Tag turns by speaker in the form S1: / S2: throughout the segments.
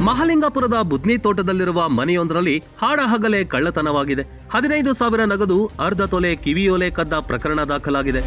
S1: ಮಹಾಲಿಂಗಪುರದ ಬುದ್ನಿ ತೋಟದಲ್ಲಿರುವ ಮನೆಯೊಂದರಲ್ಲಿ ಹಾಡಹಗಲೇ ಕಳ್ಳತನವಾಗಿದೆ. 15,000 ನಗದು, ಅರ್ಧ ತೊಲೆ ಕಿವಿಯೋಲೆ ಕದ್ದ ಪ್ರಕರಣ ದಾಖಲಾಗಿದೆ.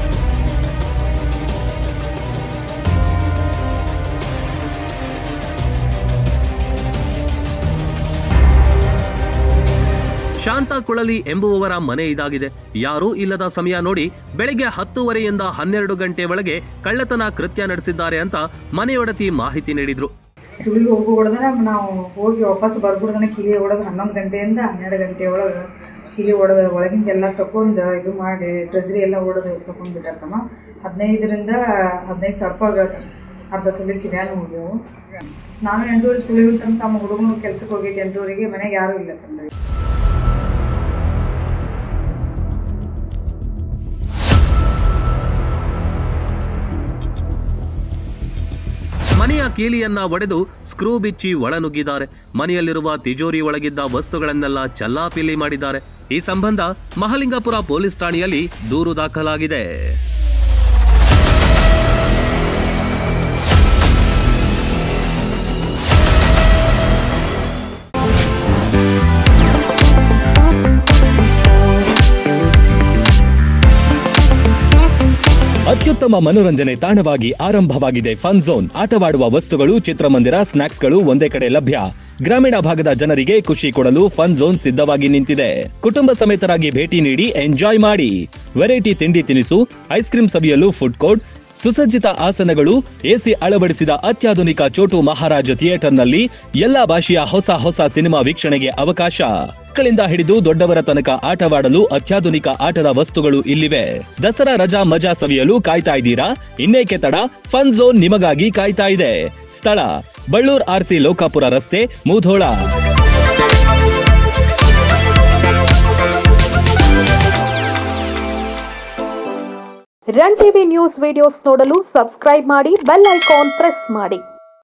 S1: ಶಾಂತ ಕುಳಲಿ ಎಂಬುವವರ ಮನೆ ಇದಾಗಿದೆ. ಯಾರೂ ಇಲ್ಲದ ಸಮಯ ನೋಡಿ ಬೆಳಗ್ಗೆ 10:30ಯಿಂದ 12 ಗಂಟೆ ಒಳಗೆ ಕಳ್ಳತನ ಕೃತ್ಯ ನಡೆಸಿದ್ದಾರೆ ಅಂತ ಮನೆಯೊಡತಿ ಮಾಹಿತಿ ನೀಡಿದ್ರು.
S2: ಸ್ಕೂಲಿಗೆ ಹೋಗ್ಬಿಡೋದನ್ನ ನಾವು ಹೋಗಿ ವಾಪಸ್ ಬರ್ಬಿಡ್ದನ ಕಿಲಿ ಹೊಡೆದು 11 ಗಂಟೆಯಿಂದ 12 ಗಂಟೆ ಒಳಗೆ ಕಿಲಿ ಹೊಡೆದು ಒಳಗಿಂದ ಎಲ್ಲ ತಗೊಂಡು ಇದು ಮಾಡಿ ಟ್ರೆಜರಿ ಎಲ್ಲ ಹೊಡೆದು ತಗೊಂಡ್ಬಿಟ್ಟಮ್ಮ. 15ರಿಂದ 15,000 ಅರ್ಧ ತೊಲೆ ಕಿವ್ಯಾನು ಹೋಗ್ಯವು. ನಾನು 8:30 ಸ್ಕೂಲಿಗೆ ಹೋಗ್ತಾನೆ, ತಮ್ಮ ಹುಡುಗನು ಕೆಲ್ಸಕ್ಕೆ ಹೋಗೈತೆ 8:30ಗೆ, ಮನೆಗೆ ಯಾರೂ ಇಲ್ಲ ತಂದ್ರೆ.
S1: ಮನೆಯ ಕೀಲಿಯನ್ನ ಒಡೆದು ಸ್ಕ್ರೂ ಬಿಚ್ಚಿ ಒಳನುಗ್ಗಿದ್ದಾರೆ. ಮನೆಯಲ್ಲಿರುವ ತಿಜೋರಿ ಒಳಗಿದ್ದ ವಸ್ತುಗಳನ್ನೆಲ್ಲ ಚಲ್ಲಾಪಿಲ್ಲಿ ಮಾಡಿದ್ದಾರೆ. ಈ ಸಂಬಂಧ ಮಹಾಲಿಂಗಪುರ ಪೊಲೀಸ್ ಠಾಣೆಯಲ್ಲಿ ದೂರು ದಾಖಲಾಗಿದೆ. ಅತ್ಯುತ್ತಮ ಮನೋರಂಜನೆ ತಾಣವಾಗಿ ಆರಂಭವಾಗಿದೆ ಫನ್ ಝೋನ್. ಆಟವಾಡುವ ವಸ್ತುಗಳು, ಚಿತ್ರಮಂದಿರ, ಸ್ನಾಕ್ಸ್ಗಳು ಒಂದೇ ಕಡೆ ಲಭ್ಯ. ಗ್ರಾಮೀಣ ಭಾಗದ ಜನರಿಗೆ ಖುಷಿ ಕೊಡಲು ಫನ್ ಝೋನ್ ಸಿದ್ಧವಾಗಿ ನಿಂತಿದೆ. ಕುಟುಂಬ ಸಮೇತರಾಗಿ ಭೇಟಿ ನೀಡಿ ಎಂಜಾಯ್ ಮಾಡಿ. ವೆರೈಟಿ ತಿಂಡಿ ತಿನಿಸು, ಐಸ್ ಕ್ರೀಂ ಸವಿಯಲು ಫುಡ್ ಕೋರ್ಟ್, ಸುಸಜ್ಜಿತ ಆಸನಗಳು, ಎಸಿ ಅಳವಡಿಸಿದ ಅತ್ಯಾಧುನಿಕ ಚೋಟು ಮಹಾರಾಜ ಥಿಯೇಟರ್ನಲ್ಲಿ ಎಲ್ಲಾ ಭಾಷೆಯ ಹೊಸ ಸಿನಿಮಾ ವೀಕ್ಷಣೆಗೆ ಅವಕಾಶ. ಮಕ್ಕಳಿಂದ ಹಿಡಿದು ದೊಡ್ಡವರ ತನಕ ಆಟವಾಡಲು ಅತ್ಯಾಧುನಿಕ ಆಟದ ವಸ್ತುಗಳು ಇಲ್ಲಿವೆ. ದಸರಾ ರಜಾ ಮಜಾ ಸವಿಯಲು ಕಾಯ್ತಾ ಇದ್ದೀರಾ? ಇನ್ನೇಕೆ ತಡ, ಫನ್ ಝೋನ್ ನಿಮಗಾಗಿ ಕಾಯ್ತಾ ಇದೆ. ಸ್ಥಳ ಬಳ್ಳೂರ್ RC ಲೋಕಾಪುರ ರಸ್ತೆ, Mudhol.
S3: Run TV news videos ನೋಡಲು ಸಬ್ಸ್ಕ್ರೈಬ್ ಮಾಡಿ, ಬೆಲ್ ಐಕಾನ್ ಪ್ರೆಸ್ ಮಾಡಿ.